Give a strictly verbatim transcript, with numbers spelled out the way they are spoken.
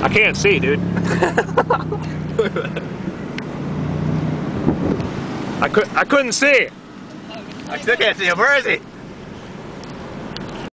can't see, dude. I could I couldn't see. I still can't see him. Where is he?